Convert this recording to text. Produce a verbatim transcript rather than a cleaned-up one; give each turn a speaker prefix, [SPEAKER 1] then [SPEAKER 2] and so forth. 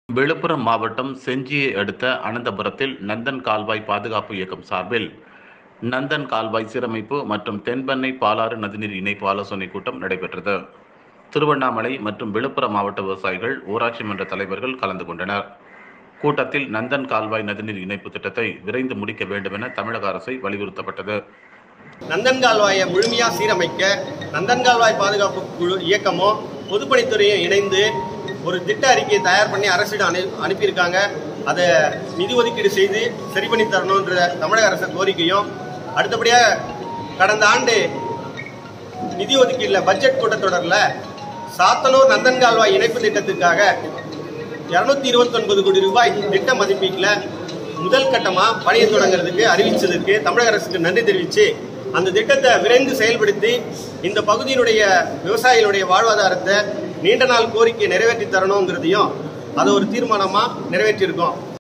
[SPEAKER 1] விழுப்புரம் மாவட்டம் செஞ்சியை அடுத்த அனந்தபுரத்தில் நந்தன் கால்வாய் பாதுகாப்பு இயக்கம் சார்பில் நந்தன் கால்வாய் சீரமைப்பு மற்றும் தென்பெண்ணை பாலாறு நதிநீர் இணைப்பு ஆலோசனைக் கூட்டம் நடைபெற்றது. திருவண்ணாமலை மற்றும் விழுப்புரம் மாவட்ட விவசாயிகள், ஊராட்சி மன்ற தலைவர்கள் கலந்து கொண்டனர். கூட்டத்தில் நந்தன் கால்வாய் நதிநீர் இணைப்பு திட்டத்தை விரைந்து முடிக்க வேண்டும் என தமிழக அரசை வலியுறுத்தப்பட்டது.
[SPEAKER 2] நந்தன் கால்வாயை முழுமையாக சீரமைக்க நந்தன் கால்வாய் பாதுகாப்பு குழு இயக்கமும் பொதுப்பணித்துறையும் இணைந்து ஒரு திட்ட அறிக்கையை தயார் பண்ணி அரசிடம் அனு அனுப்பியிருக்காங்க. அதை நிதி ஒதுக்கீடு செய்து சரி பண்ணி தரணுன்ற தமிழக அரசு கோரிக்கையும், அடுத்தபடியாக கடந்த ஆண்டு நிதி ஒதுக்கீட்டில் பட்ஜெட் கூட்டத்தொடரில் சாத்தனூர் நந்தன் கால்வாய் இணைப்பு திட்டத்துக்காக இருநூத்தி இருபத்தி ஒன்பது கோடி ரூபாய் திட்ட மதிப்பீட்டில் முதல் கட்டமாக பணியை தொடங்குறதுக்கு அறிவித்ததற்கு தமிழக அரசுக்கு நன்றி தெரிவித்து அந்த திட்டத்தை விரைந்து செயல்படுத்தி இந்த பகுதியினுடைய விவசாயிகளுடைய வாழ்வாதாரத்தை நீண்ட நாள் கோரிக்கையை நிறைவேற்றி தரணுங்கிறதையும் அதை ஒரு தீர்மானமாக நிறைவேற்றியிருக்கோம்.